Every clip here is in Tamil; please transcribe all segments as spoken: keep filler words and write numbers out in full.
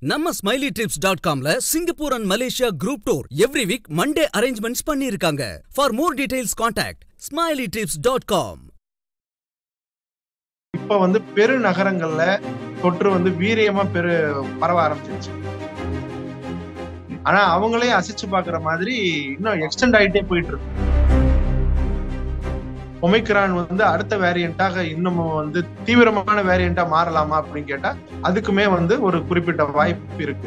நம்ம ஸ்மைலி ட்ரிப்ஸ் டாட் காம்ல Singapore and Malaysia group tour every week Monday arrangements பண்ணி இருக்காங்க. For more details contact smiley trips dot com. இப்ப வந்து பெரு நகரங்கள்ல தொற்று வந்து வீரியமா பெரு பரவ ஆரம்பிச்சிருச்சு. ஆனா அவங்களே அசைச்சு பாக்குற மாதிரி இன்னும் எக்ஸ்டெண்ட் ஆயிட்டே போயிட்டு இருக்கு. ஒமைக்ரான் வந்து அடுத்த வேரியண்டாக இன்னும் வந்து தீவிரமான வேரியண்டா மாறலாமா அப்படின்னு கேட்டா அதுக்குமே வந்து ஒரு குறிப்பிட்ட வாய்ப்பு இருக்கு.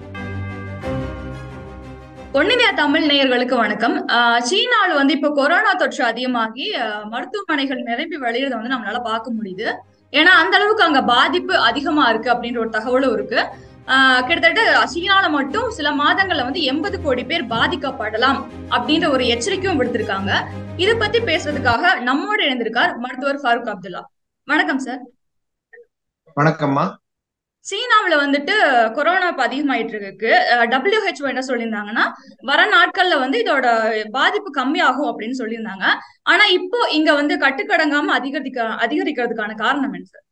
ஒன்னிந்தியா தமிழ் நேயர்களுக்கு வணக்கம். சீனால வந்து இப்ப கொரோனா தொற்று அதிகமாகி மருத்துவமனைகள் நிரம்பி வழியிறத வந்து நம்மளால பார்க்க முடியுது. ஏன்னா அந்த அளவுக்கு அங்க பாதிப்பு அதிகமா இருக்கு அப்படின்ற ஒரு தகவலும் இருக்கு. ஆஹ் கிட்டத்தட்ட சீனால மட்டும் சில மாதங்கள்ல வந்து எண்பது கோடி பேர் பாதிக்கப்படலாம் அப்படின்ற ஒரு எச்சரிக்கையும் விடுத்திருக்காங்க. இதை பத்தி பேசுறதுக்காக நம்மோட இணைந்திருக்கார் மருத்துவர் ஃபாரூக் அப்துல்லா. வணக்கம் சார். வணக்கம்மா. சீனாவில வந்துட்டு கொரோனா அதிகமாயிட்டு இருக்கு. டபிள்யூஹெச்ஓ என்ன சொல்லியிருந்தாங்கன்னா வர நாட்கள்ல வந்து இதோட பாதிப்பு கம்மியாகும் அப்படின்னு சொல்லியிருந்தாங்க. ஆனா இப்போ இங்க வந்து கட்டுக்கடங்காம அதிகரிக்க அதிகரிக்கிறதுக்கான காரணம் என்ன சார்?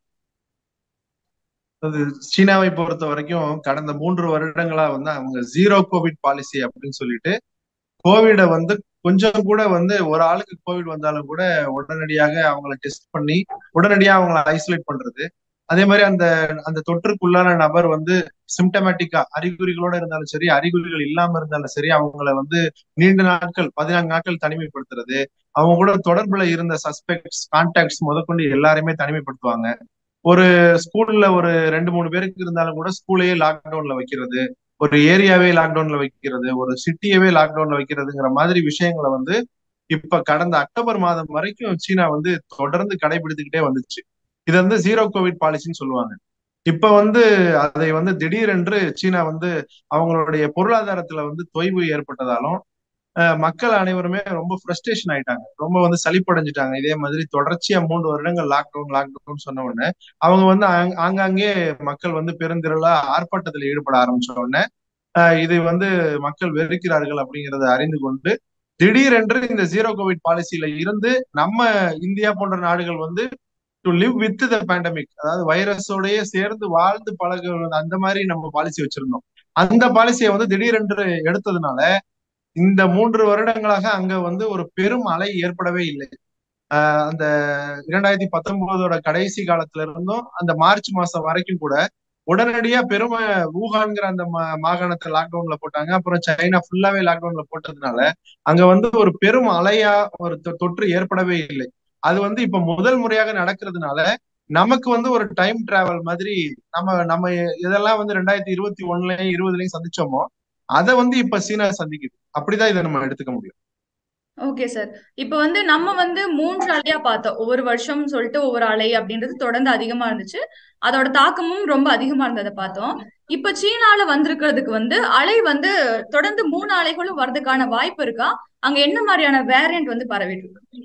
அது சீனாவை பொறுத்த வரைக்கும் கடந்த மூன்று வருடங்களா வந்து அவங்க ஜீரோ கோவிட் பாலிசி அப்படின்னு சொல்லிட்டு கோவிட வந்து கொஞ்சம் கூட வந்து ஒரு ஆளுக்கு கோவிட் வந்தாலும் கூட உடனடியாக அவங்கள டெஸ்ட் பண்ணி உடனடியாக அவங்கள ஐசோலேட் பண்றது. அதே மாதிரி அந்த அந்த தொற்றுக்குள்ளான நபர் வந்து சிம்டமேட்டிக்கா அறிகுறிகளோட இருந்தாலும் சரி, அறிகுறிகள் இல்லாம இருந்தாலும் சரி, அவங்கள வந்து நீண்ட நாட்கள் பதினான்கு நாட்கள் தனிமைப்படுத்துறது, அவங்க கூட தொடர்புல இருந்த சஸ்பெக்ட்ஸ் கான்டாக்ட்ஸ் முதற்கொண்டு எல்லாருமே தனிமைப்படுத்துவாங்க. ஒரு ஸ்கூல்ல ஒரு ரெண்டு மூணு பேருக்கு இருந்தாலும் கூட ஸ்கூலையே லாக்டவுன்ல வைக்கிறது, ஒரு ஏரியாவே லாக்டவுன்ல வைக்கிறது, ஒரு சிட்டியவே லாக்டவுன்ல வைக்கிறதுங்கிற மாதிரி விஷயங்களை வந்து இப்ப கடந்த அக்டோபர் மாதம் வரைக்கும் சீனா வந்து தொடர்ந்து கடைபிடித்துக்கிட்டே வந்துச்சு. இது வந்து ஜீரோ கோவிட் பாலிசின்னு சொல்லுவாங்க. இப்ப வந்து அதை வந்து திடீரென்று சீனா வந்து அவங்களுடைய பொருளாதாரத்துல வந்து தொய்வு ஏற்பட்டதாலும் மக்கள் அனைவருமே ரொம்ப ஃப்ரஸ்ட்ரேஷன் ஆயிட்டாங்க, ரொம்ப வந்து சலிப்படைஞ்சிட்டாங்க. இதே மாதிரி தொடர்ச்சியா மூன்று வருடங்கள் லாக்டவுன் லாக்டவுன் சொன்ன உடனே அவங்க வந்து ஆங்காங்கே மக்கள் வந்து பெருந்திரளா ஆர்ப்பாட்டத்தில் ஈடுபட ஆரம்பிச்ச உடனே ஆஹ் இது வந்து மக்கள் வெறுக்கிறார்கள் அப்படிங்கிறத அறிந்து கொண்டு திடீரென்று இந்த ஜீரோ கோவிட் பாலிசியில இருந்து நம்ம இந்தியா போன்ற நாடுகள் வந்து to live with the pandemic, அதாவது வைரஸோடய சேர்ந்து வாழ்ந்து பழக அந்த மாதிரி நம்ம பாலிசி வச்சிருந்தோம். அந்த பாலிசியை வந்து திடீரென்று எடுத்ததுனால இந்த மூன்று வருடங்களாக அங்க வந்து ஒரு பெரும் அலை ஏற்படவே இல்லை. ஆஹ் அந்த இரண்டாயிரத்தி பத்தொன்பதோட கடைசி காலத்துல இருந்தும் அந்த மார்ச் மாசம் வரைக்கும் கூட உடனடியா பெருமை வூஹான்ங்கிற அந்த மாகாணத்தை லாக்டவுன்ல போட்டாங்க. அப்புறம் சைனா ஃபுல்லாவே லாக்டவுன்ல போட்டதுனால அங்க வந்து ஒரு பெரும் அலையா ஒரு தொற்று ஏற்படவே இல்லை. அது வந்து இப்ப முதல் முறையாக நடக்கிறதுனால நமக்கு வந்து ஒரு டைம் டிராவல் மாதிரி நம்ம நம்ம இதெல்லாம் வந்து ரெண்டாயிரத்தி இருபத்தி ஒண்ணுலயும் இருபதுலயும் சந்திச்சோமோ அதை வந்து இப்ப சீனா சந்திக்குது. அப்படிதான் இதை நம்ம எடுத்துக்க முடியும். Okay sir. இப்ப வந்து நம்ம வந்து மூன்று அலையா பார்த்தோம். ஒவ்வொரு வருஷம் சொல்லிட்டு ஒவ்வொரு அலை அப்படின்றது தொடர்ந்து அதிகமா இருந்துச்சு. அதோட தாக்கமும் ரொம்ப அதிகமா இருந்ததை பார்த்தோம். இப்ப சீனால வந்திருக்கிறதுக்கு வந்து அலை வந்து தொடர்ந்து மூணு அலைகளும் வர்றதுக்கான வாய்ப்பு இருக்கா? அங்க என்ன மாதிரியான வேரியன்ட் வந்து பரவிட்டு இருக்கு?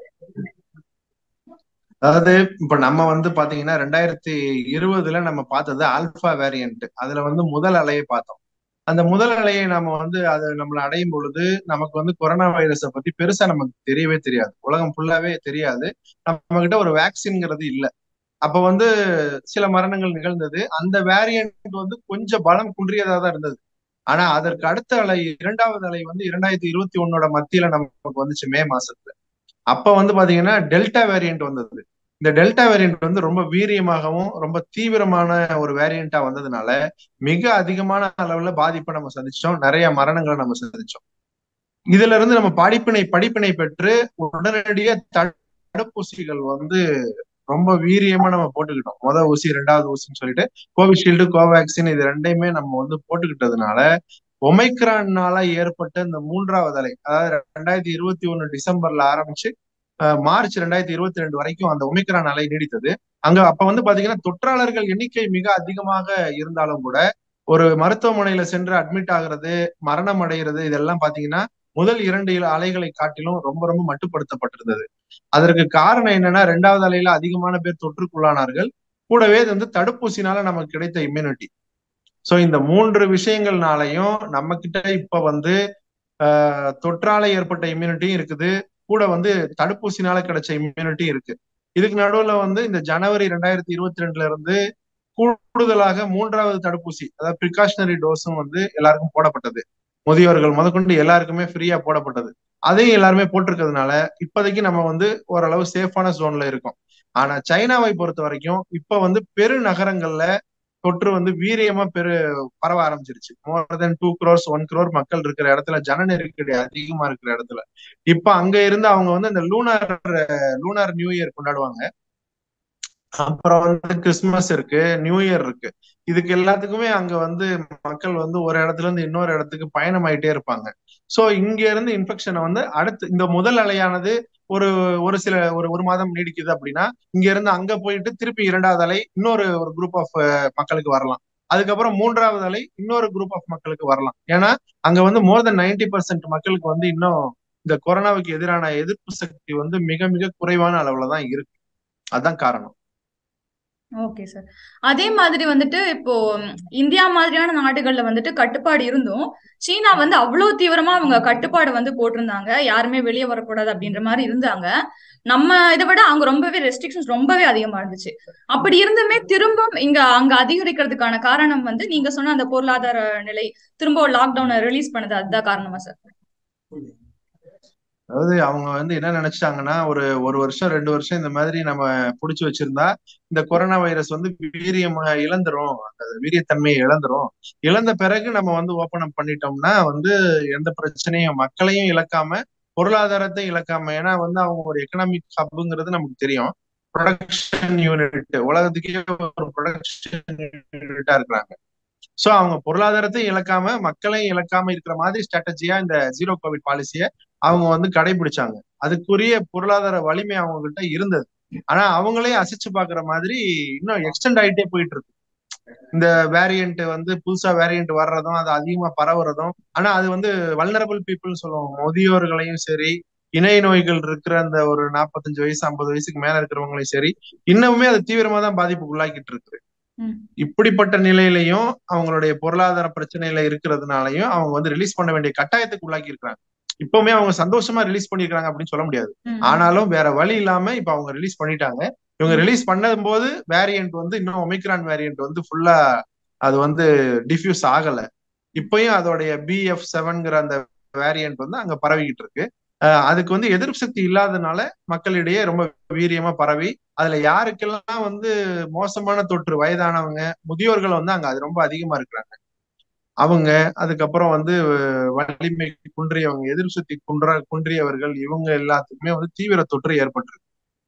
அதாவது இப்ப நம்ம வந்து பாத்தீங்கன்னா ரெண்டாயிரத்தி இருபதுல நம்ம பார்த்தது ஆல்பா வேரியன்ட். அதுல வந்து முதல் அலையை பார்த்தோம். அந்த முதல் அலையை நம்ம வந்து அது நம்மளை அடையும் பொழுது நமக்கு வந்து கொரோனா வைரஸை பத்தி பெருசா நமக்கு தெரியவே தெரியாது, உலகம் ஃபுல்லாவே தெரியாது. நம்ம கிட்ட ஒரு வேக்சின்ங்கிறது இல்லை. அப்ப வந்து சில மரணங்கள் நிகழ்ந்தது. அந்த வேரியன்ட் வந்து கொஞ்சம் பலம் குன்றியதா தான் இருந்தது. ஆனா அதற்கு அடுத்த அலை இரண்டாவது அலை வந்து இரண்டாயிரத்தி இருபத்தி ஒன்னோட மத்தியில நமக்கு வந்துச்சு மே மாசத்துல. அப்ப வந்து பாத்தீங்கன்னா டெல்டா வேரியன்ட் வந்தது. இந்த டெல்டா வேரியன்ட் வந்து ரொம்ப வீரியமாகவும் ரொம்ப தீவிரமான ஒரு வேரியண்டா வந்ததுனால மிக அதிகமான அளவுல பாதிப்பை நம்ம சந்திச்சோம், நிறைய மரணங்களை நம்ம சந்திச்சோம். இதுல இருந்து நம்ம படிப்பினை படிப்பினை பெற்று உடனடியாக தடுப்பூசிகள் வந்து ரொம்ப வீரியமா நம்ம போட்டுக்கிட்டோம். முதல் ஊசி ரெண்டாவது ஊசின்னு சொல்லிட்டு கோவிஷீல்டு கோவேக்சின் இது ரெண்டையுமே நம்ம வந்து போட்டுக்கிட்டதுனால ஒமைக்ரான்னால ஏற்பட்ட இந்த மூன்றாவது அலை, அதாவது ரெண்டாயிரத்தி இருபத்தி ஒண்ணு டிசம்பர்ல ஆரம்பிச்சு மார்ச் ரெண்டாயிரத்தி இருபத்தி ரெண்டு வரைக்கும் அந்த ஒமைக்ரான் அலை நீடித்தது. அங்க அப்ப வந்து பாத்தீங்கன்னா தொற்றாளர்கள் எண்ணிக்கை மிக அதிகமாக இருந்தாலும் கூட ஒரு மருத்துவமனையில சென்று அட்மிட் ஆகுறது, மரணம் அடைகிறது, இதெல்லாம் பாத்தீங்கன்னா முதல் இரண்டு அலைகளை காட்டிலும் ரொம்ப ரொம்ப மட்டுப்படுத்தப்பட்டிருந்தது. அதற்கு காரணம் என்னன்னா ரெண்டாவது அலையில அதிகமான பேர் தொற்றுக்குள்ளானார்கள், கூடவே இது வந்து தடுப்பூசினால நமக்கு கிடைத்த இம்யூனிட்டி. சோ இந்த மூன்று விஷயங்கள்னாலையும் நம்ம கிட்ட இப்ப வந்து ஆஹ் தொற்றால ஏற்பட்ட இம்யூனிட்டியும் இருக்குது, கூட வந்து தடுப்பூசினால கிடைச்ச இம்யூனிட்டி இருக்கு. இதுக்கு நடுவுல வந்து இந்த ஜனவரி ரெண்டாயிரத்தி இருபத்தி ரெண்டுல இருந்து கூடுதலாக மூன்றாவது தடுப்பூசி அதாவது ப்ரிகாஷனரி டோஸும் வந்து எல்லாருக்கும் போடப்பட்டது. முதியோர்கள் முதற்கொண்டு எல்லாருக்குமே ஃப்ரீயா போடப்பட்டது. அதையும் எல்லாருமே போட்டிருக்கிறதுனால இப்போதைக்கு நம்ம வந்து ஓரளவு சேஃபான ஜோன்ல இருக்கோம். ஆனா சைனாவை பொறுத்த வரைக்கும் இப்ப வந்து பெரு நகரங்கள்ல தொற்று வந்து வீரியமா பெரு பரவ ஆரம்பிச்சிருச்சு. More than two crores one crore மக்கள் இருக்கிற இடத்துல, ஜன நெருக்கடி அதிகமா இருக்கிற இடத்துல இப்ப அங்க இருந்து அவங்க வந்து இந்த லூனார் லூனார் நியூ இயர் கொண்டாடுவாங்க. அப்புறம் வந்து கிறிஸ்துமஸ் இருக்கு, நியூ இயர் இருக்கு. இதுக்கு எல்லாத்துக்குமே அங்க வந்து மக்கள் வந்து ஒரு இடத்துல இருந்து இன்னொரு இடத்துக்கு பயணம் ஆயிட்டே இருப்பாங்க. சோ இங்க இருந்து இன்ஃபெக்ஷனை வந்து அடுத்து இந்த முதல் அலையானது ஒரு ஒரு சில ஒரு ஒரு மாதம் நீடிக்குது அப்படின்னா இங்க இருந்து அங்க போயிட்டு திருப்பி இரண்டாவது அலை இன்னொரு ஒரு குரூப் ஆஃப் மக்களுக்கு வரலாம். அதுக்கப்புறம் மூன்றாவது அலை இன்னொரு குரூப் ஆஃப் மக்களுக்கு வரலாம். ஏன்னா அங்க வந்து மோர் தென் நைன்டி பர்சன்ட் மக்களுக்கு வந்து இன்னும் இந்த கொரோனாவுக்கு எதிரான எதிர்ப்பு சக்தி வந்து மிக மிக குறைவான அளவுலதான் இருக்கு. அதுதான் காரணம். Okay sir. அதே மாதிரி வந்துட்டு இப்போ இந்தியா மாதிரியான நாடுகள்ல வந்துட்டு கட்டுப்பாடு இருந்தும் சீனா வந்து அவ்வளவு தீவிரமா அவங்க கட்டுப்பாடு வந்து போட்டிருந்தாங்க. யாருமே வெளியே வரக்கூடாது அப்படின்ற மாதிரி இருந்தாங்க. நம்ம இதை விட அங்க ரொம்பவே ரெஸ்ட்ரிக்ஷன்ஸ் ரொம்பவே அதிகமா இருந்துச்சு. அப்படி இருந்துமே திரும்ப இங்க அங்க அதிகரிக்கிறதுக்கான காரணம் வந்து நீங்க சொன்ன அந்த பொருளாதார நிலை திரும்ப லாக்டவுனை ரிலீஸ் பண்ணது அதுதான் காரணமா சார்? அதாவது அவங்க வந்து என்ன நினைச்சிட்டாங்கன்னா ஒரு ஒரு வருஷம் ரெண்டு வருஷம் இந்த மாதிரி நம்ம புடிச்சு வச்சிருந்தா இந்த கொரோனா வைரஸ் வந்து வீரியம் இழந்துரும், வீரியத்தன்மையை இழந்துரும். இழந்த பிறகு நம்ம வந்து ஓபன் அப் பண்ணிட்டோம்னா வந்து எந்த பிரச்சனையும் மக்களையும் இழக்காம பொருளாதாரத்தையும் இழக்காம, ஏன்னா வந்து அவங்க ஒரு எக்கனாமிக் ஹப்ங்கிறது நமக்கு தெரியும். ப்ரொடக்ஷன் யூனிட், உலகத்துக்கே ஒரு ப்ரொடக்ஷன் யூனிட்டா இருக்கிறாங்க. சோ அவங்க பொருளாதாரத்தையும் இழக்காம மக்களையும் இழக்காம இருக்கிற மாதிரி ஸ்ட்ராட்டஜியா இந்த ஜீரோ கோவிட் பாலிசியை அவங்க வந்து கடைபிடிச்சாங்க. அதுக்குரிய பொருளாதார வலிமை அவங்க கிட்ட இருந்தது. ஆனா அவங்களே அசைச்சு பாக்குற மாதிரி இன்னும் எக்ஸ்டெண்ட் ஆயிட்டே போயிட்டு இருக்கு. இந்த வேரியன்ட் வந்து புதுசா வேரியன்ட் வர்றதும் அது அதிகமா பரவுறதும். ஆனா அது வந்து வல்னரபிள் பீப்புள்னு சொல்லுவோம், முதியோர்களையும் சரி, இணை நோய்கள் இருக்கிற அந்த ஒரு நாற்பத்தஞ்சு வயசு ஐம்பது வயசுக்கு மேல இருக்கிறவங்களையும் சரி இன்னுமே அது தீவிரமா தான் பாதிப்புக்கு உள்ளாக்கிட்டு இருக்கு. இப்படிப்பட்ட நிலையிலையும் அவங்களுடைய பொருளாதார பிரச்சனையில இருக்கிறதுனாலையும் அவங்க வந்து ரிலீஸ் பண்ண வேண்டிய கட்டாயத்துக்கு உள்ளாக்கி இருக்கிறாங்க. இப்பவுமே அவங்க சந்தோஷமா ரிலீஸ் பண்ணிருக்காங்க அப்படின்னு சொல்ல முடியாது. ஆனாலும் வேற வழி இல்லாம இப்ப அவங்க ரிலீஸ் பண்ணிட்டாங்க. இவங்க ரிலீஸ் பண்ணும் போது வேரியன்ட் வந்து இன்னும் ஒமிக்ரான் வேரியன்ட் வந்து ஃபுல்லா அது வந்து டிஃப்யூஸ் ஆகல. இப்பயும் அதோடைய பி எஃப் செவன்ங்கிற அந்த வேரியன்ட் வந்து அங்க பரவிக்கிட்டு இருக்கு. அதுக்கு வந்து எதிர்ப்பு சக்தி இல்லாதனால மக்களிடையே ரொம்ப வீரியமா பரவி அதுல யாருக்கெல்லாம் வந்து மோசமான தொற்று, வயதானவங்க, முதியோர்கள் வந்து அங்க அது ரொம்ப அதிகமா இருக்கிறாங்க. அவங்க அதுக்கப்புறம் வந்து வலிமை குன்றியவங்க, எதிர்ப்பு சக்தி குன்ற குன்றியவர்கள் இவங்க எல்லாத்துக்குமே வந்து தீவிர தொற்று ஏற்பட்டிருக்கு.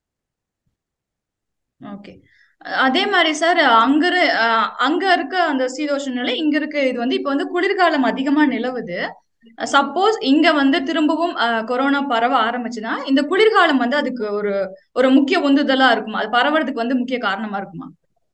ஓகே. அதே மாதிரி சார் அங்க அங்க இருக்க அந்த சீதோஷ நிலை இங்க இருக்க இது வந்து இப்ப வந்து குளிர்காலம் அதிகமா நிலவுது. சப்போஸ் இங்க வந்து திரும்பவும் கொரோனா பரவ ஆரம்பிச்சுன்னா இந்த குளிர்காலம் வந்து அதுக்கு ஒரு ஒரு முக்கிய உந்துதலா இருக்குமா? அது பரவறதுக்கு வந்து முக்கிய காரணமா இருக்குமா?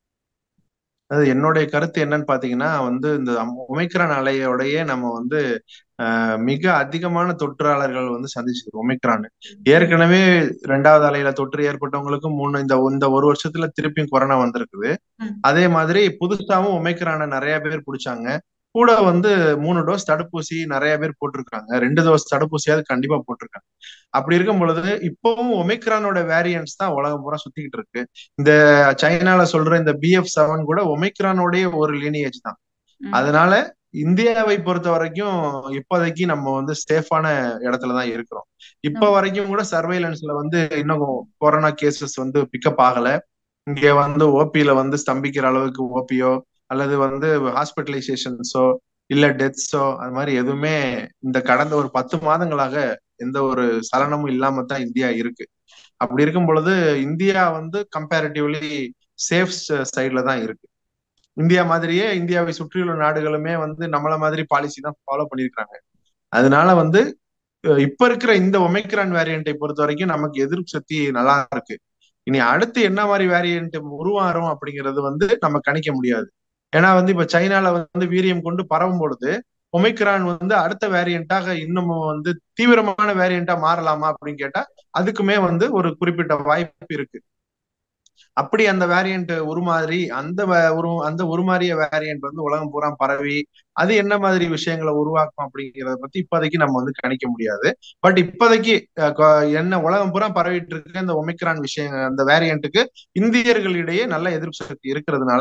அது என்னுடைய கருத்து என்னன்னு பாத்தீங்கன்னா வந்து இந்த ஒமிக்ரான் அலையோடையே நம்ம வந்து அஹ் மிக அதிகமான தொற்றாளர்கள் வந்து சந்திச்சிருக்கோம். ஒமிக்ரான் ஏற்கனவே ரெண்டாவது அலையில தொற்று ஏற்பட்டவங்களுக்கு மூணு இந்த இந்த ஒரு வருஷத்துல திருப்பியும் கொரோனா வந்திருக்குது. அதே மாதிரி புதுசாவும் ஒமிக்ரான நிறைய பேர் பிடிச்சாங்க. கூட வந்து மூணு டோஸ் தடுப்பூசி நிறைய பேர் போட்டிருக்காங்க. ரெண்டு டோஸ் தடுப்பூசியாவது கண்டிப்பா போட்டிருக்காங்க. அப்படி இருக்கும் பொழுது இப்பவும் ஒமிக்ரானோட வேரியன்ட்ஸ் தான் உலகம் பூரா சுத்திக்கிட்டு இருக்கு. இந்த சைனால சொல்ற இந்த பி எஃப் செவன் கூட ஒமிக்ரானோடைய ஒரு லீனியேஜ் தான். அதனால இந்தியாவை பொறுத்த வரைக்கும் இப்போதைக்கு நம்ம வந்து சேஃபான இடத்துலதான் இருக்கிறோம். இப்ப வரைக்கும் கூட சர்வைலன்ஸ்ல வந்து இன்னும் கொரோனா கேசஸ் வந்து பிக்கப் ஆகல. இங்க வந்து ஓபியில வந்து ஸ்தம்பிக்கிற அளவுக்கு ஓபியோ அல்லது வந்து ஹாஸ்பிட்டலைசேஷன்ஸோ இல்ல டெத்ஸோ அது மாதிரி எதுவுமே இந்த கடந்த ஒரு பத்து மாதங்களாக எந்த ஒரு சலனமும் இல்லாம தான் இந்தியா இருக்கு. அப்படி இருக்கும் பொழுது இந்தியா வந்து கம்பேரிட்டிவ்லி சேஃப் சைட்ல தான் இருக்கு. இந்தியா மாதிரியே இந்தியாவை சுற்றியுள்ள நாடுகளுமே வந்து நம்மள மாதிரி பாலிசி தான் ஃபாலோ பண்ணிருக்காங்க. அதனால வந்து இப்ப இருக்கிற இந்த ஒமிக்ரான் வேரியண்டை பொறுத்த வரைக்கும் நமக்கு எதிர்ப்பு சக்தி நல்லா இருக்கு. இனி அடுத்து என்ன மாதிரி வேரியன்ட் உருவாரும் அப்படிங்கிறது வந்து நம்ம கணிக்க முடியாது. ஏன்னா வந்து இப்ப சைனால வந்து வீரியம் கொண்டு பரவும் பொழுது ஒமிக்ரான் வந்து அடுத்த வேரியண்டாக இன்னும் வந்து தீவிரமான வேரியண்டா மாறலாமா அப்படின்னு கேட்டா அதுக்குமே வந்து ஒரு குறிப்பிட்ட வாய்ப்பு இருக்கு. அப்படி அந்த வேரியன்ட் உருமாறி அந்த ஒரு அந்த உருமாறிய வேரியன்ட் வந்து உலகம் பூரா பரவி அது என்ன மாதிரி விஷயங்களை உருவாக்கும் அப்படிங்கிறத பத்தி இப்போதைக்கு நம்ம வந்து கணிக்க முடியாது. பட் இப்போதைக்கு என்ன உலகம் பூரா பரவிட்டு இருக்க இந்த ஒமிக்ரான் விஷயம் அந்த வேரியன்ட்டுக்கு இந்தியர்களிடையே நல்ல எதிர்ப்பு சக்தி இருக்கிறதுனால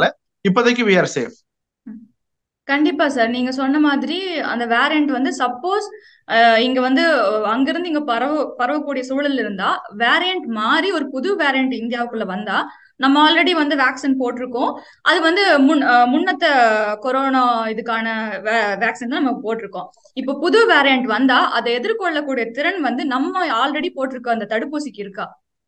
இப்போதைக்கு we are safe. கண்டிப்பா சார். நீங்க சொன்ன மாதிரி அந்த வேரியன்ட் வந்து சப்போஸ் இங்க வந்து அங்கிருந்து இங்க பரவ பரவக்கூடிய சூழல் இருந்தா வேரியன்ட் மாறி ஒரு புது வேரியன்ட் இந்தியாவுக்குள்ள வந்தா நம்ம ஆல்ரெடி வந்து வேக்சின் போட்டிருக்கோம். அது வந்து முன் முன்னத்த கொரோனா இதுக்கான வேக்சின் தான் நம்ம போட்டிருக்கோம். இப்ப புது வேரியன்ட் வந்தா அதை எதிர்கொள்ளக்கூடிய திறன் வந்து நம்ம ஆல்ரெடி போட்டிருக்க அந்த தடுப்பூசிக்கு இருக்கா?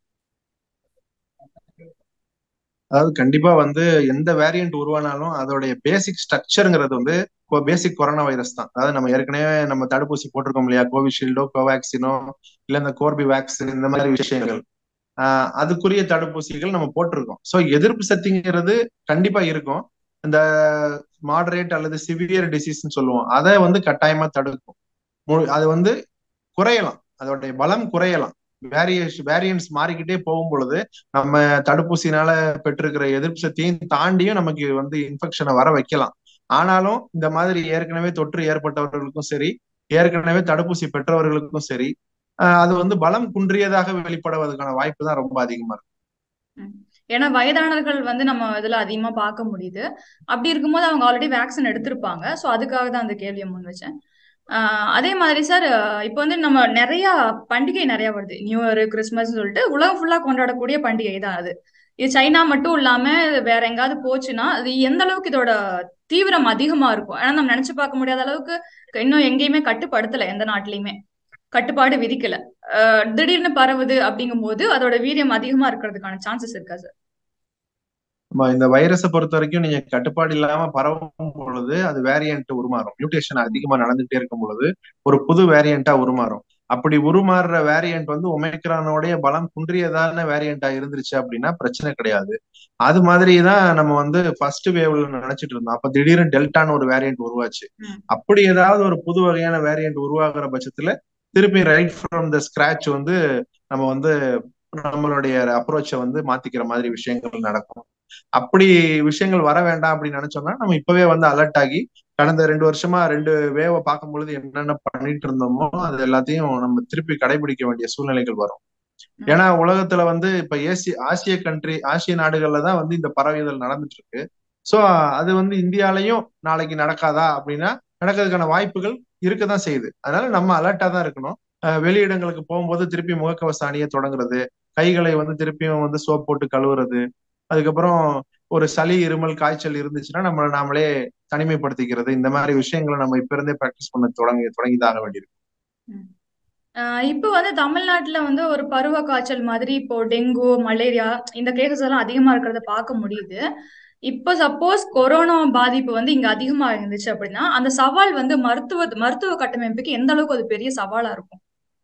அதாவது கண்டிப்பா வந்து எந்த வேரியன்ட் உருவானாலும் அதோடைய பேசிக் ஸ்ட்ரக்சருங்கிறது வந்து பேசிக் கொரோனா வைரஸ் தான். அதாவது நம்ம ஏற்கனவே நம்ம தடுப்பூசி போட்டிருக்கோம் இல்லையா, கோவிஷீல்டோ கோவேக்சினோ இல்ல இந்த கோர்பிவேக்சின் இந்த மாதிரி விஷயங்கள், ஆஹ் அதுக்குரிய தடுப்பூசிகள் நம்ம போட்டிருக்கோம். ஸோ எதிர்ப்பு சக்திங்கிறது கண்டிப்பா இருக்கும். இந்த மாடரேட் அல்லது சிவியர் டிசீஸ்ன்னு சொல்லுவோம், அதை வந்து கட்டாயமா தடுக்கும். அது வந்து குறையலாம், அதோடைய பலம் குறையலாம். வேரியேஷன் வேரியன்ஸ் மாறிக்கிட்டே போகும் பொழுது நம்ம தடுப்பூசினால பெற்றிருக்கிற எதிர்ப்பு சக்தியும் தாண்டியும் நமக்கு வந்து இன்ஃபெக்ஷனை வர வைக்கலாம். ஆனாலும் இந்த மாதிரி ஏற்கனவே தொற்று ஏற்பட்டவர்களுக்கும் சரி, ஏற்கனவே தடுப்பூசி பெற்றவர்களுக்கும் சரி, அது வந்து பலம் குன்றியதாக வெளிப்படுவதற்கான வாய்ப்பு தான் ரொம்ப அதிகமா இருக்கு. ஏன்னா வயதானவர்கள் வந்து நம்ம இதுல அதிகமா பார்க்க முடியுது. அப்படி இருக்கும்போது அவங்க ஆல்ரெடி வேக்சின் எடுத்திருப்பாங்க. ஸோ அதுக்காக தான் அந்த கேள்வியை முன் வச்சேன். ஆஹ் அதே மாதிரி சார், இப்போ வந்து நம்ம நிறைய பண்டிகை நிறைய வருது. நியூ இயர், கிறிஸ்துமஸ் சொல்லிட்டு உலகம் ஃபுல்லா கொண்டாடக்கூடிய பண்டிகை தான் அது. இது சைனா மட்டும் இல்லாம வேற எங்காவது போச்சுன்னா அது எந்த அளவுக்கு இதோட தீவிரம் அதிகமா இருக்கும். ஏன்னா நம்ம நினைச்சு பார்க்க முடியாத அளவுக்கு இன்னும் எங்கேயுமே கட்டுப்படுத்தல, எந்த நாட்டிலையுமே கட்டுப்பாடு விதிக்கல. அஹ் திடீர்னு பரவுது அப்படிங்கும் போது அதோட வீரியம் அதிகமா இருக்கிறதுக்கான சான்சஸ் இருக்கா சார்? இந்த வைரஸை பொறுத்த வரைக்கும் நீங்க கட்டுப்பாடு இல்லாம பரவும் பொழுது அது வேரியன்ட் உருமாறும். மியூட்டேஷன் அதிகமா நடந்துகிட்டே இருக்கும் பொழுது ஒரு புது வேரியண்டா உருமாறும். அப்படி உருமாறுற வேரியன்ட் வந்து ஒமைக்ரானோடைய பலம் குன்றியதான வேரியண்டா இருந்துருச்சு அப்படின்னா பிரச்சனை கிடையாது. அது மாதிரிதான் நம்ம வந்து ஃபர்ஸ்ட் வேவ்ல நினைச்சிட்டு இருந்தோம். அப்ப திடீர்னு டெல்டான்னு ஒரு வேரியன்ட் உருவாச்சு. அப்படி ஏதாவது ஒரு புது வகையான வேரியன்ட் உருவாக்குற பட்சத்துல திருப்பி ரைட் ஃப்ரம் த ஸ்கிராச் வந்து நம்ம வந்து நம்மளுடைய அப்ரோச்சை வந்து மாத்திக்கிற மாதிரி விஷயங்கள் நடக்கும். அப்படி விஷயங்கள் வர வேண்டாம் அப்படின்னு நினைச்சோம்னா நம்ம இப்பவே வந்து அலர்ட் ஆகி கடந்த ரெண்டு வருஷமா ரெண்டு வேவை பார்க்கும் பொழுது என்னென்ன பண்ணிட்டு இருந்தோமோ அது எல்லாத்தையும் நம்ம திருப்பி கடைபிடிக்க வேண்டிய சூழ்நிலைகள் வரும். ஏன்னா உலகத்துல வந்து இப்ப ஏசி ஆசிய கண்ட்ரி ஆசிய நாடுகள்ல தான் வந்து இந்த பரவுதல் நடந்துட்டு இருக்கு. சோ அது வந்து இந்தியாலையும் நாளைக்கு நடக்காதா அப்படின்னா நடக்கிறதுக்கான வாய்ப்புகள் இருக்கதான் செய்யுது. அதனால நம்ம அலர்ட்டா தான் இருக்கணும். வெளியிடங்களுக்கு போகும்போது திருப்பி முகக்கவச அணிய தொடங்குறது, கைகளை வந்து திருப்பியும் வந்து சோப் போட்டு கழுவுறது, அதுக்கப்புறம் ஒரு சளி இருமல் காய்ச்சல் இருந்துச்சுன்னா நம்ம நாமளே தனிமைப்படுத்திக்கிறது, இந்த மாதிரி விஷயங்களை நம்ம இப்ப இருந்தே பிராக்டிஸ் பண்ண தொடங்கி தொடங்கிதாக வேண்டியிருக்கு. இப்போ வந்து தமிழ்நாட்டுல வந்து ஒரு பருவ காய்ச்சல் மாதிரி இப்போ டெங்கு, மலேரியா இந்த கேசஸ் எல்லாம் அதிகமா இருக்கிறத பார்க்க முடியுது. இப்போ சப்போஸ் கொரோனா பாதிப்பு வந்து இங்க அதிகமா இருந்துச்சு அப்படின்னா அந்த சவால் வந்து மருத்துவ மருத்துவ கட்டமைப்புக்கு எந்த அளவுக்கு அது பெரிய சவாலா இருக்கும்?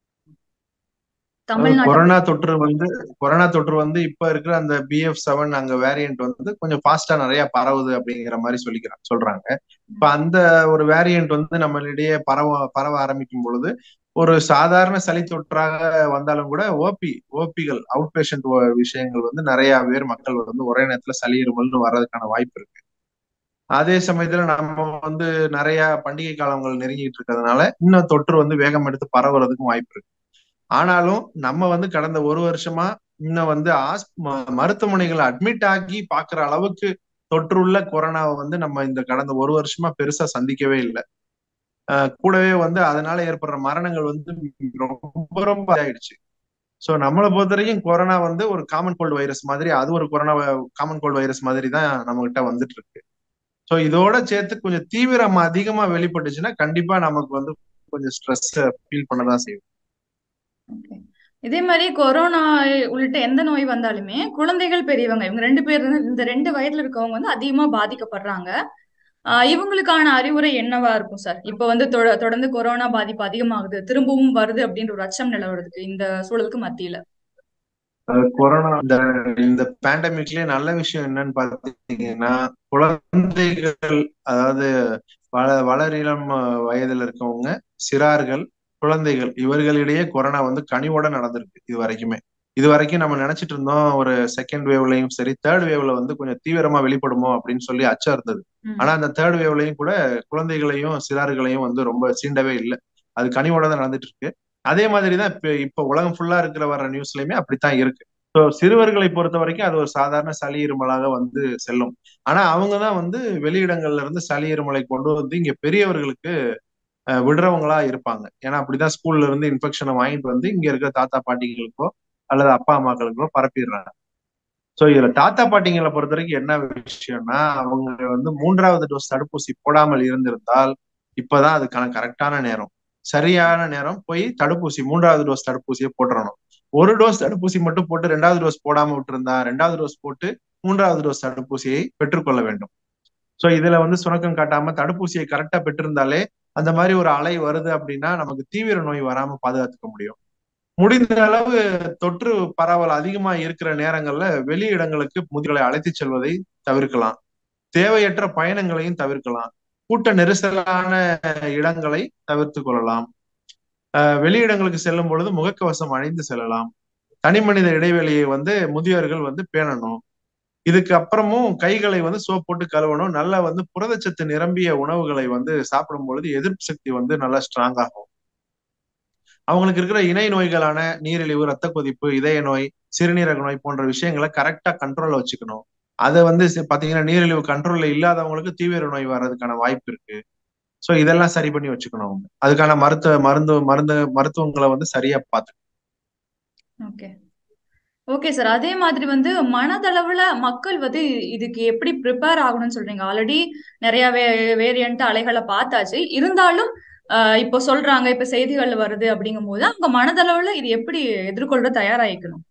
கொரோனா தொற்று வந்து கொரோனா தொற்று வந்து இப்ப இருக்கிற அந்த பி எஃப் செவன் அங்க வேரியன்ட் வந்து கொஞ்சம் ஃபாஸ்டா நிறைய பரவுது அப்படிங்கிற மாதிரி சொல்லிக்கிறாங்க சொல்றாங்க. இப்ப அந்த ஒரு வேரியன்ட் வந்து நம்மளிடையே பரவ பரவ ஆரம்பிக்கும் பொழுது ஒரு சாதாரண சளி தொற்றாக வந்தாலும் கூட ஓபி ஓபிகள் அவுட் பேஷண்ட் விஷயங்கள் வந்து நிறைய பேர் மக்கள் வந்து ஒரே நேரத்துல சளி இருமல்னு வர்றதுக்கான வாய்ப்பு இருக்கு. அதே சமயத்துல நம்ம வந்து நிறைய பண்டிகை காலங்கள் நெருங்கிட்டு இருக்கிறதுனால இன்னும் தொற்று வந்து வேகம் எடுத்து பரவுறதுக்கும் வாய்ப்பு இருக்கு. ஆனாலும் நம்ம வந்து கடந்த ஒரு வருஷமா இன்னும் வந்து ஆஸ் மருத்துவமனைகளை அட்மிட் ஆகி பாக்குற அளவுக்கு தொற்றுள்ள கொரோனாவை வந்து நம்ம இந்த கடந்த ஒரு வருஷமா பெருசா சந்திக்கவே இல்லை. ஆஹ் கூடவே வந்து அதனால ஏற்படுற மரணங்கள் வந்து ரொம்ப ரொம்ப ஆயிடுச்சு. சோ நம்மளை பொறுத்த வரைக்கும் கொரோனா வந்து ஒரு காமன் கோல்டு வைரஸ் மாதிரி, அது ஒரு கொரோனா காமன் கோல்டு வைரஸ் மாதிரி தான் நம்ம கிட்ட வந்துட்டு இருக்கு. சோ இதோட சேர்த்து கொஞ்சம் தீவிரம் அதிகமா வெளிப்பட்டுச்சுன்னா கண்டிப்பா நமக்கு வந்து கொஞ்சம் ஸ்ட்ரெஸ் ஃபீல் பண்ணதான் செய்யும். இதே மாதிரி கொரோனா உள்ளிட்ட எந்த நோய் வந்தாலுமே குழந்தைகள், பெரியவங்க இவங்க ரெண்டு பேர் இந்த ரெண்டு வயதுல இருக்கவங்க வந்து அதிகமா பாதிக்கப்படுறாங்க. ஆஹ் இவங்களுக்கான அறிவுரை என்னவா இருக்கும் சார்? இப்ப வந்து தொடர்ந்து கொரோனா பாதிப்பு அதிகமாகுது, திரும்பவும் வருது அப்படின்ற ஒரு அச்சம் நிலவரதுக்கு இந்த சூழலுக்கு மத்தியில கொரோனா இந்த இந்த பேண்டமிக்லயே நல்ல விஷயம் என்னன்னு பாத்தீங்கன்னா குழந்தைகள், அதாவது வள வளரிளம் வயதுல இருக்கவங்க, சிறார்கள், குழந்தைகள் இவர்களிடையே கொரோனா வந்து கனிவோட நடந்திருக்கு. இது வரைக்குமே இது வரைக்கும் நம்ம நினைச்சிட்டு இருந்தோம் ஒரு செகண்ட் வேவ்லயும் சரி தேர்ட் வேவ்ல வந்து கொஞ்சம் தீவிரமா வெளிப்படுமோ அப்படின்னு சொல்லி அச்சம் இருந்தது. ஆனா அந்த தேர்ட் வேவ்லயும் கூட குழந்தைகளையும் சிறார்களையும் வந்து ரொம்ப சீண்டவே இல்லை. அது கனிவோட தான் நடந்துட்டு இருக்கு. அதே மாதிரிதான் இப்ப இப்ப உலகம் ஃபுல்லா இருக்கிற வர்ற நியூஸ்லயுமே அப்படித்தான் இருக்கு. ஸோ சிறுவர்களை பொறுத்த வரைக்கும் அது ஒரு சாதாரண சளி இருமலாக வந்து செல்லும். ஆனா அவங்கதான் வந்து வெளியிடங்கள்ல இருந்து சளி இருமலை கொண்டு வந்து இங்க பெரியவர்களுக்கு விடுறவங்களா இருப்பாங்க. ஏன்னா அப்படிதான் ஸ்கூல்ல இருந்து இன்ஃபெக்ஷனை வாங்கிட்டு வந்து இங்க இருக்க தாத்தா பாட்டிகளுக்கோ அல்லது அப்பா அம்மாக்களுக்கோ பரப்பிடுறாங்க. சோ இதுல தாத்தா பாட்டிங்களை பொறுத்த வரைக்கும் என்ன விஷயம்னா, அவங்க வந்து மூன்றாவது டோஸ் தடுப்பூசி போடாமல் இருந்திருந்தால் இப்பதான் அதுக்கான கரெக்டான நேரம், சரியான நேரம் போய் தடுப்பூசி மூன்றாவது டோஸ் தடுப்பூசியை போட்டுறணும். ஒரு டோஸ் தடுப்பூசி மட்டும் போட்டு ரெண்டாவது டோஸ் போடாம விட்டுருந்தா ரெண்டாவது டோஸ் போட்டு மூன்றாவது டோஸ் தடுப்பூசியை பெற்றுக்கொள்ள வேண்டும். சோ இதுல வந்து சுணக்கம் காட்டாம தடுப்பூசியை கரெக்டா பெற்றிருந்தாலே அந்த மாதிரி ஒரு அலை வருது அப்படின்னா நமக்கு தீவிர நோய் வராம பாதுகாத்துக்க முடியும். முடிந்த அளவு தொற்று பரவல் அதிகமா இருக்கிற நேரங்கள்ல வெளி இடங்களுக்கு முதியவர்களை அழைத்து செல்வதை தவிர்க்கலாம். தேவையற்ற பயணங்களையும் தவிர்க்கலாம். கூட்ட நெரிசலான இடங்களை தவிர்த்து கொள்ளலாம். அஹ் வெளியிடங்களுக்கு செல்லும் பொழுது முகக்கவசம் அணிந்து செல்லலாம். தனி மனித இடைவெளியை வந்து முதியோர்கள் வந்து பேணணும். இதுக்கு அப்புறமும் கைகளை வந்து சோப் போட்டு கழுவணும். நல்லா வந்து புரதச்சத்து நிரம்பிய உணவுகளை வந்து சாப்பிடும் பொழுது எதிர்ப்பு சக்தி வந்து நல்லா ஸ்ட்ராங் ஆகும். அவங்களுக்கு இருக்கிற இணை நோய்களான நீரிழிவு, ரத்த கொதிப்பு, இதய நோய், சிறுநீரக நோய் போன்ற விஷயங்களை கரெக்டா கண்ட்ரோல்ல வச்சுக்கணும். அதை வந்து பாத்தீங்கன்னா நீரிழிவு கண்ட்ரோல்ல இல்லாதவங்களுக்கு தீவிர நோய் வர்றதுக்கான வாய்ப்பு இருக்கு. சோ இதெல்லாம் சரி பண்ணி வச்சுக்கணும். அவங்க அதுக்கான மருத்துவ மருந்து மருந்து மருத்துவங்களை வந்து சரியா பார்த்து. Okay okay sir. அதே மாதிரி வந்து மனதளவுல மக்கள் வந்து இதுக்கு எப்படி ப்ரிப்பேர் ஆகணும்னு சொல்றீங்க? ஆல்ரெடி நிறைய வே வேரியன்ட் அலைகளை பார்த்தாச்சு. இருந்தாலும் ஆஹ் இப்போ சொல்றாங்க, இப்ப செய்திகள் வருது அப்படிங்கும் போது அவங்க மனதளவுல இது எப்படி எதிர்கொள்ற தயாராகிக்கணும்?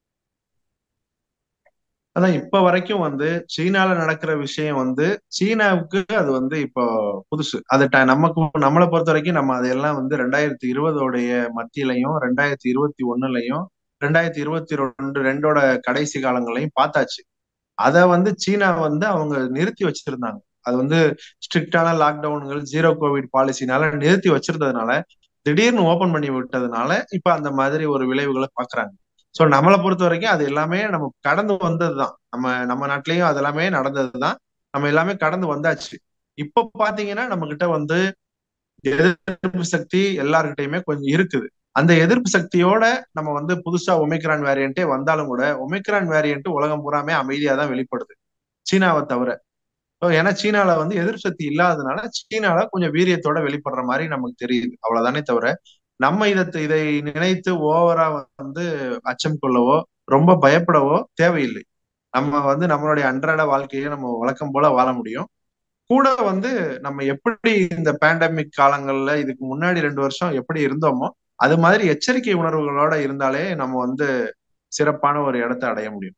அதான் இப்ப வரைக்கும் வந்து சீனால நடக்கிற விஷயம் வந்து சீனாவுக்கு அது வந்து இப்போ புதுசு. அது நமக்கு நம்மளை பொறுத்த வரைக்கும் நம்ம அதெல்லாம் வந்து ரெண்டாயிரத்தி இருபதோடைய மத்தியிலையும் ரெண்டாயிரத்தி இருபத்தி ஒண்ணுலையும் ரெண்டாயிரத்தி இருபத்தி ரெண்டு ரெண்டோட கடைசி காலங்களையும் பார்த்தாச்சு. அதை வந்து சீனா வந்து அவங்க நிறுத்தி வச்சிருந்தாங்க. அது வந்து ஸ்ட்ரிக்டான லாக்டவுன்கள், ஜீரோ கோவிட் பாலிசினால நிறுத்தி வச்சிருந்ததுனால திடீர்னு ஓபன் பண்ணி விட்டதுனால இப்ப அந்த மாதிரி ஒரு விளைவுகளை பாக்குறாங்க. சோ நம்மளை பொறுத்த வரைக்கும் அது எல்லாமே நம்ம கடந்து வந்ததுதான். நம்ம நம்ம நாட்டிலையும் அது எல்லாமே நடந்ததுதான். நம்ம எல்லாமே கடந்து வந்தாச்சு. இப்ப பாத்தீங்கன்னா நம்ம கிட்ட வந்து எதிர்ப்பு சக்தி எல்லார்கிட்டயுமே கொஞ்சம் இருக்குது. அந்த எதிர்ப்பு சக்தியோட நம்ம வந்து புதுசா ஒமிக்ரான் வேரியன்ட்டே வந்தாலும் கூட ஒமிக்ரான் வேரியன்ட் உலகம் பூராமே அமைதியா தான் வெளிப்படுது, சீனாவை தவிர. ஏன்னா சீனால வந்து எதிர்ப்பு சக்தி இல்லாததுனால சீனால கொஞ்சம் வீரியத்தோட வெளிப்படுற மாதிரி நமக்கு தெரியுது. அவ்வளவுதானே தவிர நம்ம இதை இதை நினைத்து ஓவரா வந்து அச்சம் கொள்ளவோ ரொம்ப பயப்படவோ தேவையில்லை. நம்ம வந்து நம்மளுடைய அன்றாட வாழ்க்கையை நம்ம வழக்கம் போல வாழ முடியும். கூட வந்து நம்ம எப்படி இந்த பேண்டமிக் காலங்கள்ல இதுக்கு முன்னாடி ரெண்டு வருஷம் எப்படி இருந்தோமோ அது மாதிரி எச்சரிக்கை உணர்வுகளோட இருந்தாலே நம்ம வந்து சிறப்பான ஒரு இடத்தை அடைய முடியும்.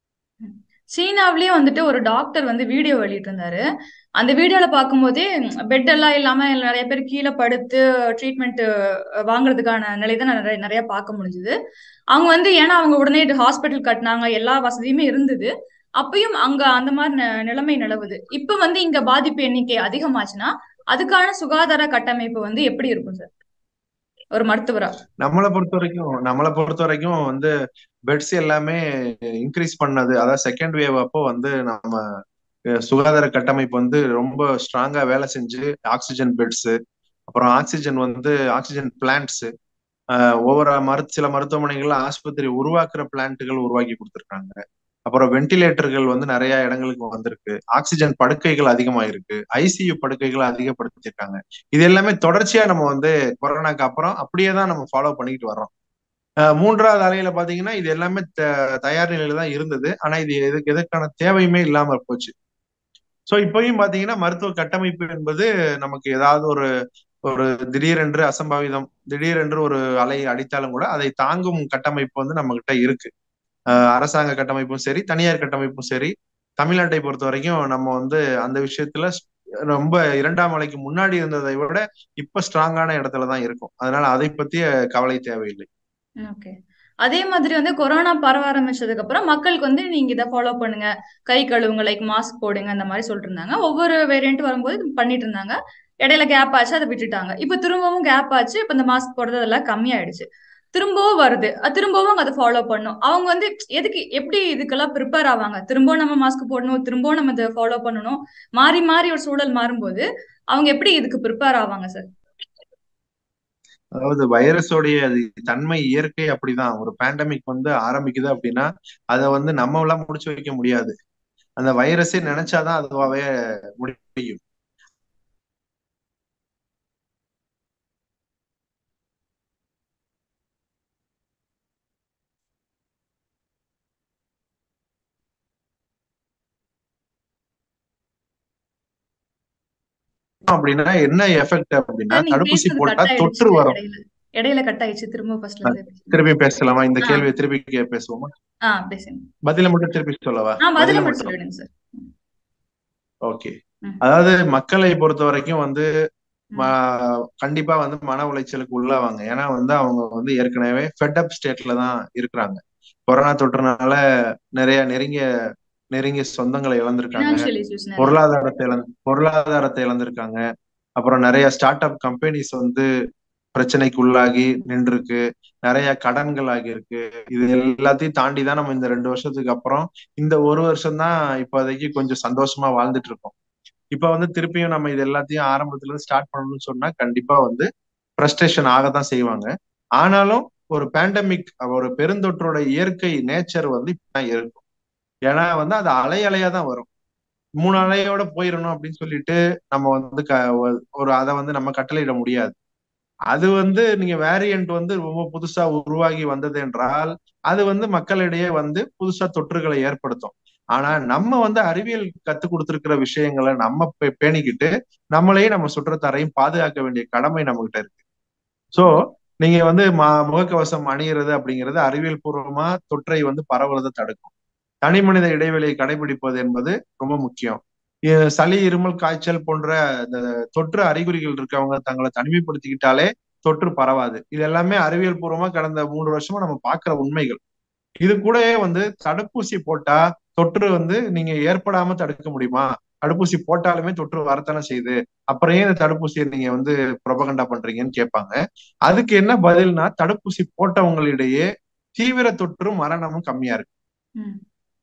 சீனாவிலேயே வந்துட்டு ஒரு டாக்டர் வந்து வீடியோ வெளியிட்டு இருந்தாரு. அந்த வீடியோல பார்க்கும்போதே பெட் எல்லாம் இல்லாம நிறைய பேர் கீழே படுத்து ட்ரீட்மெண்ட் வாங்குறதுக்கான நிலை தான் நிறைய நிறைய பார்க்க முடிஞ்சுது. அவங்க வந்து ஏன்னா அவங்க உடனே ஹாஸ்பிட்டல் கட்டினாங்க, எல்லா வசதியுமே இருந்தது. அப்பயும் அங்க அந்த மாதிரி நிலைமை நிலவுது. இப்ப வந்து இங்க பாதிப்பு எண்ணிக்கை அதிகமாச்சுன்னா அதுக்கான சுகாதார கட்டமைப்பு வந்து எப்படி இருக்கும் சார் ஒரு மருத்துவரா? நம்மளை பொறுத்த வரைக்கும் நம்மளை பொறுத்த வரைக்கும் வந்து பெட்ஸ் எல்லாமே இன்க்ரீஸ் பண்ணது. அதாவது செகண்ட் வேவ் அப்போ வந்து நம்ம சுகாதார கட்டமைப்பு வந்து ரொம்ப ஸ்ட்ராங்கா வேலை செஞ்சு ஆக்சிஜன் பெட்ஸ், அப்புறம் ஆக்சிஜன் வந்து ஆக்சிஜன் பிளான்ட்ஸ், ஒவ்வொரு மரு சில மருத்துவமனைகள்ல ஆஸ்பத்திரி உருவாக்குற பிளான்ட்டுகள் உருவாக்கி கொடுத்துருக்காங்க. அப்புறம் வென்டிலேட்டர்கள் வந்து நிறைய இடங்களுக்கு வந்திருக்கு. ஆக்சிஜன் படுக்கைகள் அதிகமா இருக்கு. ஐசியு படுக்கைகளை அதிகப்படுத்திருக்காங்க. இது எல்லாமே தொடர்ச்சியா நம்ம வந்து கொரோனாக்கு அப்புறம் அப்படியேதான் நம்ம ஃபாலோ பண்ணிக்கிட்டு வர்றோம். மூன்றாவது அலையில பாத்தீங்கன்னா இது எல்லாமே தயார் நிலையில தான் இருந்தது. ஆனா இது எதுக்கு எதற்கான தேவையுமே இல்லாம போச்சு. சோ இப்பயும் பாத்தீங்கன்னா மருத்துவ கட்டமைப்பு என்பது நமக்கு ஏதாவது ஒரு ஒரு திடீரென்று அசம்பாவிதம், திடீரென்று ஒரு அலை அடித்தாலும் கூட அதை தாங்கும் கட்டமைப்பு வந்து நம்ம கிட்ட இருக்கு. அரசாங்க கட்டமைப்பும் சரி, தனியார் கட்டமைப்பும் சரி. தமிழ்நாட்டை பொறுத்த வரைக்கும் நம்ம வந்து அந்த விஷயத்துல ரொம்ப இரண்டாம் அலைக்கு முன்னாடி இருந்ததை விட இப்ப ஸ்ட்ராங்கான இடத்துலதான் இருக்கும். அதனால அதை பத்திய கவலை தேவையில்லை. ஓகே. அதே மாதிரி வந்து கொரோனா பரவ ஆரம்பிச்சதுக்கு அப்புறம் மக்களுக்கு வந்து நீங்க இதை ஃபாலோ பண்ணுங்க, கை கழுவுங்க, லைக் மாஸ்க் போடுங்க, அந்த மாதிரி சொல்லிட்டு இருந்தாங்க. ஒவ்வொரு வேரியன்ட் வரும்போது பண்ணிட்டு இருந்தாங்க. இடையில கேப் ஆச்சு, அதை விட்டுட்டாங்க. இப்ப திரும்பவும் கேப் ஆச்சு. இப்ப இந்த மாஸ்க் போடுறது எல்லாம் கம்மியாயிடுச்சு. திரும்பவும் வருது, திரும்பவும் அதை ஃபாலோ பண்ணும். அவங்க வந்து எதுக்கு எப்படி இதுக்கெல்லாம் ப்ரிப்பேர் ஆவாங்க? திரும்பவும் நம்ம மாஸ்க் போடணும், திரும்பவும் நம்ம இதை ஃபாலோ பண்ணணும். மாறி மாறி ஒரு சூழல் மாறும்போது அவங்க எப்படி இதுக்கு ப்ரிப்பேர் ஆவாங்க சார்? அதாவது வைரஸோடைய தன்மை இயற்கை அப்படிதான். ஒரு பேண்டமிக் வந்து ஆரம்பிக்குது அப்படின்னா அதை வந்து நம்ம எல்லாம் முடிச்சு வைக்க முடியாது. அந்த வைரஸே நினைச்சாதான் அதுவாவே முடியும். அப்படின்னா என்ன எஃபெக்ட் அப்படின்னா, சார் நீங்க தடுப்பூசி பேசுறது போட்டா கட் ஆயிடுச்சு தொற்று வரும். இடையில இடையில கட் ஆயிடுச்சு. திரும்ப ஃபர்ஸ்ட்ல இருந்து பேசுங்க. திருப்பி பேசலாமா? இந்த ஆ கேள்வியை திருப்பி கே- பேசுவோமா? ஆ பேசுங்க. பதில மட்டும் திருப்பி சொல்லவா? ஆ பதில பதில மட்டும் மட்டும். சொல்லிடுங்க சார். ஓகே. ம் அதாவது மக்களை பொறுத்த வரைக்கும் வந்து ம் ம- கண்டிப்பா வந்து மன உளைச்சலுக்கு உள்ளாவாங்க. ஏன்னா வந்து அவங்க வந்து ஏற்கனவே ஃபெட்டப் ஸ்டேட்ல தான் இருக்கிறாங்க. கொரோனா தொற்றுனால நிறைய நெருங்கிய நெருங்கிய சொந்தங்களை இழந்திருக்காங்க. ஃபினான்ஷியல் இஷ்யூஸ் நிறைய இருக்கு. பொருளாதாரத்தை இழந்து பொருளாதாரத்தை இழந்திருக்காங்க. அப்புறம் நிறைய ஸ்டார்ட் அப் கம்பெனிஸ் வந்து பிரச்சனைக்கு உள்ளாகி நின்றுருக்கு. நிறைய கடன்கள் ஆகியிருக்கு. இது எல்லாத்தையும் தாண்டி தான் நம்ம இந்த ரெண்டு வருஷத்துக்கு அப்புறம் இந்த ஒரு வருஷம் தான் இப்போதைக்கு கொஞ்சம் சந்தோஷமா வாழ்ந்துட்டு இருக்கோம். இப்ப வந்து திருப்பியும் நம்ம இது எல்லாத்தையும் ஆரம்பத்துல இருந்து ஸ்டார்ட் பண்ணணும்னு சொன்னா கண்டிப்பா வந்து ஃப்ரஸ்ட்ரேஷன் ஆகத்தான் செய்வாங்க. ஆனாலும் ஒரு பேண்டமிக், ஒரு பெருந்தொற்றோட இயற்கை நேச்சர் வந்து இப்பதான் இருக்கும். ஏன்னா வந்து அது அலை அலையா தான் வரும். மூணு அலையோட போயிடணும் அப்படின்னு சொல்லிட்டு நம்ம வந்து க ஒரு அதை வந்து நம்ம கட்டளையிட முடியாது. அது வந்து நீங்க வேரியன்ட் வந்து ரொம்ப புதுசா உருவாகி வந்தது என்றால் அது வந்து மக்களிடையே வந்து புதுசா தொற்றுகளை ஏற்படுத்தும். ஆனா நம்ம வந்து அறிவியல் கத்து கொடுத்திருக்கிற விஷயங்களை நம்ம பே- பேணிக்கிட்டு நம்மளையும் நம்ம சுற்றத்தாரையும் பாதுகாக்க வேண்டிய கடமை நம்ம கிட்ட இருக்கு. சோ நீங்க வந்து ம முகக்கவசம் அணியிறது அப்படிங்கிறது அறிவியல் பூர்வமா தொற்றை வந்து பரவுறதை தடுக்கும். தனி மனித இடைவெளியை கடைபிடிப்பது என்பது ரொம்ப முக்கியம். இ- சளி, இருமல், காய்ச்சல் போன்ற இந்த தொற்று அறிகுறிகள் இருக்கவங்க தங்களை தனிமைப்படுத்திக்கிட்டாலே தொற்று பரவாது. இது எல்லாமே அறிவியல் பூர்வமா கடந்த மூன்று வருஷமா நம்ம பார்க்கிற உண்மைகள். இது கூடவே வந்து தடுப்பூசி போட்டா தொற்று வந்து நீங்க ஏற்படாம தடுக்க முடியுமா? தடுப்பூசி போட்டாலுமே தொற்று வரத்தானே செய்யுது. அப்புறம் ஏன் இந்த தடுப்பூசியை நீங்க வந்து புரபகண்டா பண்றீங்கன்னு கேட்பாங்க. அதுக்கு என்ன பதில்னா, தடுப்பூசி போட்டவங்களிடையே தீவிர தொற்றும் மரணமும் கம்மியா இருக்கு. ம்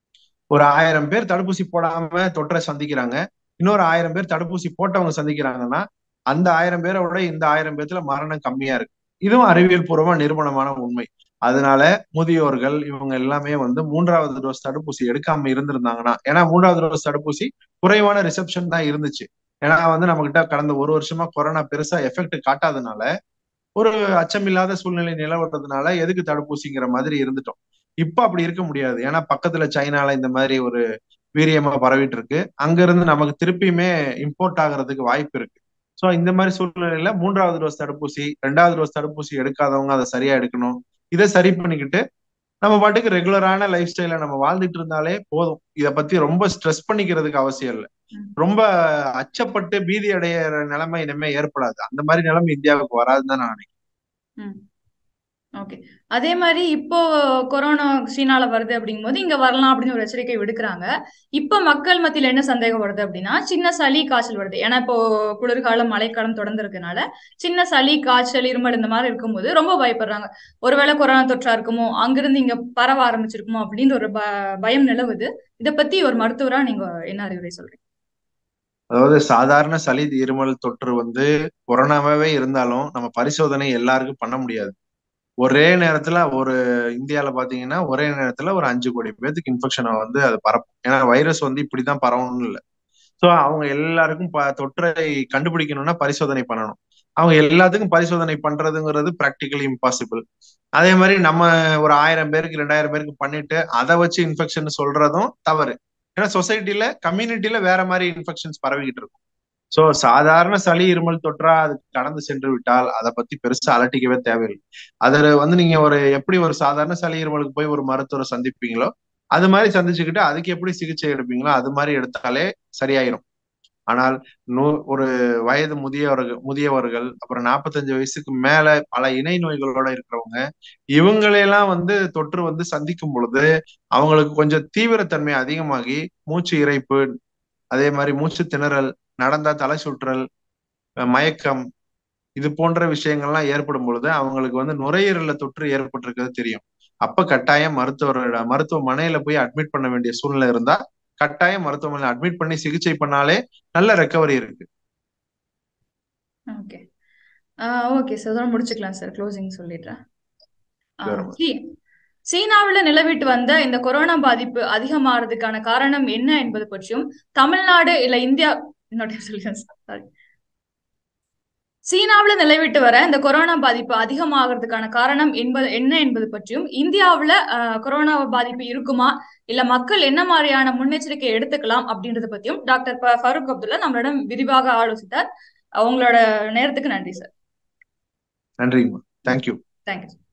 ஒரு ஆயிரம் பேர் தடுப்பூசி போடாம தொற்றை சந்திக்கிறாங்க. இன்னொரு ஆயிரம் பேர் தடுப்பூசி போட்டவங்க சந்திக்கிறாங்கன்னா அந்த ஆயிரம் பேரை விட இந்த ஆயிரம் பேர்த்துல மரணம் கம்மியா இருக்கு. இதுவும் அறிவியல் பூர்வமா நிரூபணமான உண்மை. அதனால முதியோர்கள் இவங்க எல்லாமே வந்து மூன்றாவது டோஸ் தடுப்பூசி எடுக்காம இருந்திருந்தாங்கன்னா, ஏன்னா மூன்றாவது டோஸ் தடுப்பூசி குறைவான ரிசப்ஷன் தான் இருந்துச்சு. ஏன்னா வந்து நம்ம கிட்ட கடந்த ஒரு வருஷமா கொரோனா பெருசா எஃபெக்ட் காட்டாதனால ஒரு அச்சமில்லாத சூழ்நிலை நிலவறதுனால எதுக்கு தடுப்பூசிங்கிற மாதிரி இருந்துட்டோம். இப்ப அப்படி இருக்க முடியாது. ஏன்னா பக்கத்துல சைனால இந்த மாதிரி ஒரு வீரியமா பரவிட்டு இருக்கு. அங்க இருந்து நமக்கு திருப்பியுமே இம்போர்ட் ஆகுறதுக்கு வாய்ப்பு இருக்கு. சோ இந்த மாதிரி சூழ்நிலையில மூன்றாவது டோஸ் தடுப்பூசி, ரெண்டாவது டோஸ் தடுப்பூசி எடுக்காதவங்க அதை சரியா எடுக்கணும். இதை சரி பண்ணிக்கிட்டு நம்ம பாட்டுக்கு ரெகுலரான லைஃப் ஸ்டைல நம்ம வாழ்ந்துட்டு இருந்தாலே போதும். இத பத்தி ரொம்ப ஸ்ட்ரெஸ் பண்ணிக்கிறதுக்கு அவசியம் இல்லை. ம் ரொம்ப அச்சப்பட்டு பீதி அடையிற நிலைமை இனிமே ஏற்படாது. அந்த மாதிரி நிலைமை இந்தியாவுக்கு வராதுன்னு தான் நான் நினைக்கிறேன். ம் ஓகே. அதே மாதிரி இப்போ கொரோனா சீனால வருது அப்படிங்கும்போது இங்க வரலாம் அப்படின்னு ஒரு எச்சரிக்கை விடுக்கிறாங்க. இப்ப மக்கள் மத்தியில என்ன சந்தேகம் வருது அப்படின்னா, சின்ன சளி காய்ச்சல் வருது. ஏன்னா இப்போ குளிர்காலம் மழைக்காலம் தொடர்ந்து இருக்கனால சின்ன சளி காய்ச்சல் இருமல் இந்த மாதிரி இருக்கும்போது ரொம்ப பயப்படுறாங்க. ஒருவேளை கொரோனா தொற்றா இருக்குமோ, அங்கிருந்து இங்க பரவ ஆரம்பிச்சிருக்குமோ அப்படின்னு ஒரு ப பயம் நிலவுது. இத பத்தி ஒரு மருத்துவரா நீங்க என்ன அறிவுரை சொல்றீங்க? அதாவது சாதாரண சளி, இருமல் தொற்று வந்து கொரோனாவே இருந்தாலும் நம்ம பரிசோதனை எல்லாருக்கும் பண்ண முடியாது. ஒரே நேரத்துல ஒரு இந்தியால பாத்தீங்கன்னா ஒரே நேரத்துல ஒரு அஞ்சு கோடி பேத்துக்கு இன்ஃபெக்ஷனை வந்து அது பரப்பும். ஏன்னா வைரஸ் வந்து இப்படிதான் பரவணும்னு இல்லை. சோ அவங்க எல்லாருக்கும் ப- தொற்றை கண்டுபிடிக்கணும்னா பரிசோதனை பண்ணணும். அவங்க எல்லாத்துக்கும் பரிசோதனை பண்றதுங்கிறது பிராக்டிகலி இம்பாசிபிள். அதே மாதிரி நம்ம ஒரு ஆயிரம் பேருக்கு ரெண்டாயிரம் பேருக்கு பண்ணிட்டு அதை வச்சு இன்ஃபெக்ஷன் சொல்றதும் தவறு. ஏன்னா சொசைட்டில கம்யூனிட்டில வேற மாதிரி இன்ஃபெக்ஷன்ஸ் பரவிக்கிட்டு இருக்கும். சோ சாதாரண சளி, இருமல் தொற்றா அது கடந்து சென்று விட்டால் அதை பத்தி பெருசா அலட்டிக்கவே தேவையில்லை. அதுல வந்து நீங்க ஒரு எப்படி ஒரு சாதாரண சளி, இருமலுக்கு போய் ஒரு மருத்துவரை சந்திப்பீங்களோ அது மாதிரி சந்திச்சுக்கிட்டு அதுக்கு எப்படி சிகிச்சை எடுப்பீங்களோ அது மாதிரி எடுத்தாலே சரியாயிரும். ஆனால் நூ ஒரு வயது முதியவர்கள் முதியவர்கள் அப்புறம் நாற்பத்தஞ்சு வயசுக்கு மேல பல இணை நோய்களோட இருக்கிறவங்க இவங்களையெல்லாம் வந்து தொற்று வந்து சந்திக்கும் பொழுது அவங்களுக்கு கொஞ்சம் தீவிரத்தன்மை அதிகமாகி மூச்சு இரைப்பு, அதே மாதிரி மூச்சு திணறல், நடந்தா தலை சுற்றல், அஹ் மயக்கம், இது போன்ற விஷயங்கள்லாம் ஏற்படும் பொழுது அவங்களுக்கு வந்து நுரையீரல்ல தொற்று ஏற்பட்டிருக்கிறது தெரியும். அப்ப கட்டாயம் மருத்துவரோட மருத்துவமனையில போய் அட்மிட் பண்ண வேண்டிய சூழ்நிலை இருந்தா கட்டாயம் மருத்துவமனையில அட்மிட் பண்ணி சிகிச்சை பண்ணாலே நல்ல ரெக்கவரி இருக்கு. ஓகே. ஓகே சார், அதோட முடிச்சுக்கலாம் சார், க்ளோசிங் சொல்லிடுறேன். Sure. சீ- சீனாவுல நிலவிட்டு வந்த இந்த கொரோனா பாதிப்பு அதிகமாறதுக்கான காரணம் என்ன என்பது பற்றியும், தமிழ்நாடு இல்ல இந்தியா இன்னொரு சொல்லுங்க சாரி சீனாவுல நிலவிட்டு வர இந்த கொரோனா பாதிப்பு அதிகமாகிறதுக்கான காரணம் என்பது என்ன என்பது பற்றியும், இந்தியாவுல அஹ், கொரோனா பாதிப்பு இருக்குமா இல்ல மக்கள் என்ன மாதிரியான முன்னெச்சரிக்கை எடுத்துக்கலாம் அப்படின்றத பத்தியும் டாக்டர் ப- ஃபரூக் அப்துல்லா நம்மளிடம் விரிவாக ஆலோசித்தார். அவங்களோட நேரத்துக்கு நன்றி சார். நன்றிங்கம்மா. தேங்க்யூ. தேங்க்யூ.